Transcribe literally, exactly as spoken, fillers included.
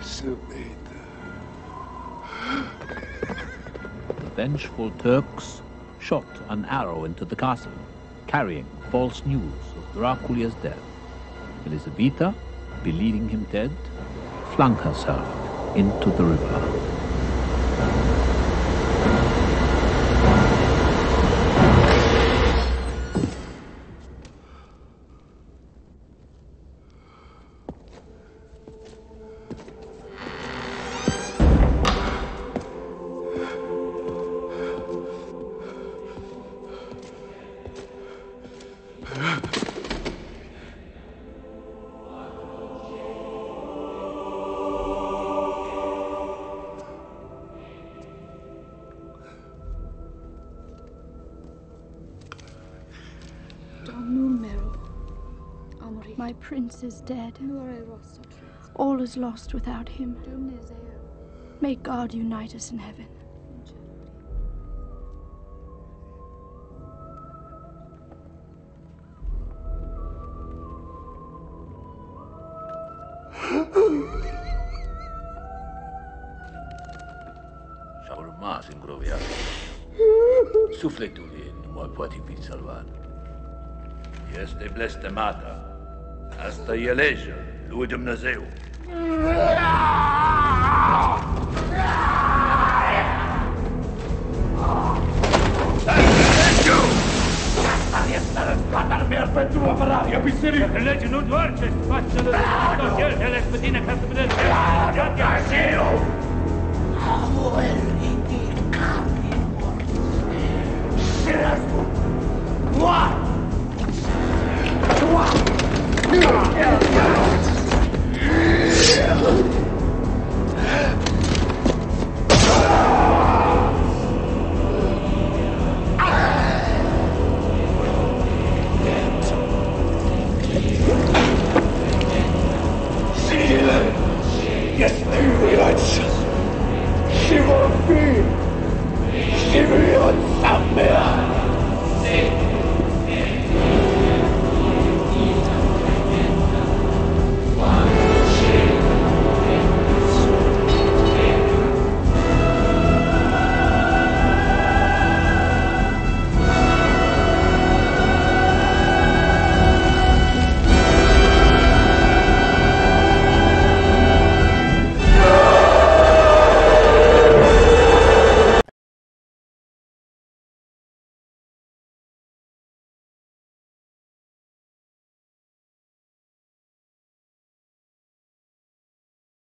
Elisabeta. The vengeful Turks shot an arrow into the castle, carrying false news of Dracula's death. Elisabeta, believing him dead, flung herself into the river. My prince is dead. All is lost without him. May God unite us in heaven. Și-au rămas îngroviați. Sufletul ei nu mai poate fi salvat. Este blestemată. Asta e legea lui Dumnezeu. Asta este răsplata mea pentru apărarea bisericii. Lege nu doar ce face de Stoker, el este pe tine ca să vedeți ce Dumnezeu! Avuel indir carne morți. Și răspund. Moar! Moar! Este viață și vor fi